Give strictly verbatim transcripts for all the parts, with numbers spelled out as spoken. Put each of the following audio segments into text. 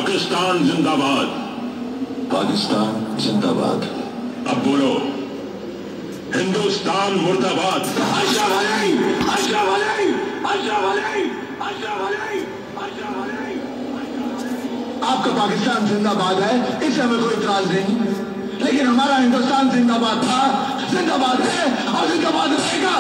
पाकिस्तान जिंदाबाद। पाकिस्तान जिंदाबाद। अब बोलो, हिंदुस्तान मुर्दाबाद। आशा वाले, आशा वाले, आशा वाले, आशा वाले, आशा वाले। आपका पाकिस्तान जिंदाबाद है, इससे हमें कोई इतराज नहीं, लेकिन हमारा हिंदुस्तान जिंदाबाद था, जिंदाबाद है और जिंदाबाद रहेगा।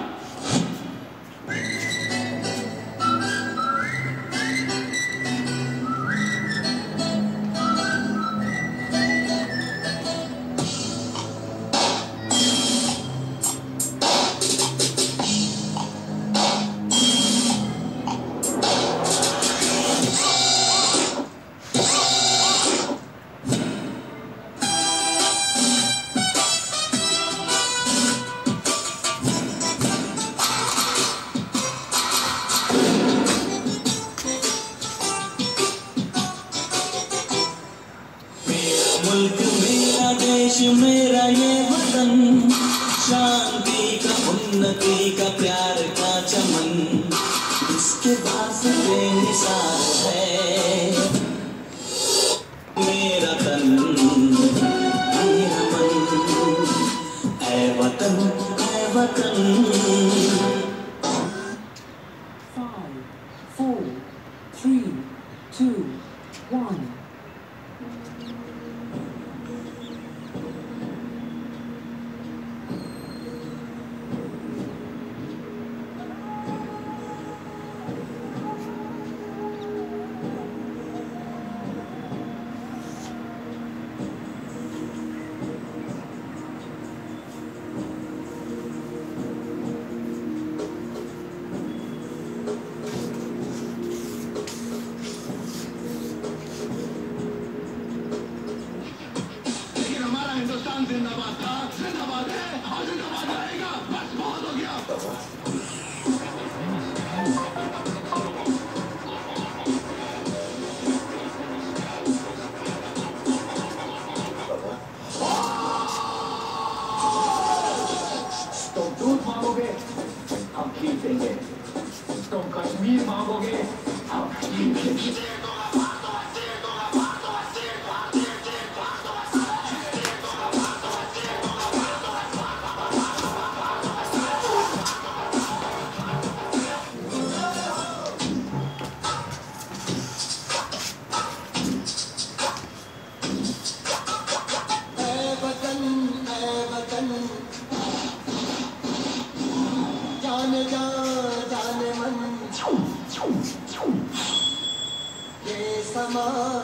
मुल्क मेरा, देश मेरा, ये वतन, शांति का, उन्नति का, प्यार का चमन, इसके वास्ते बेमिसाल है मेरा तन, मेरा मन, ऐ वतन, ऐ वतन। Five, four, three, two, one. Hindustan जिंदाबाद था, जिंदाबाद है और जिंदाबाद रहेगा। बस बहुत हो गया। तुम दूध मांगोगे, हम खीर देंगे। तुम कश्मीर मांगोगे, हम खीर देंगे। जाने जा जाने मन, ये समा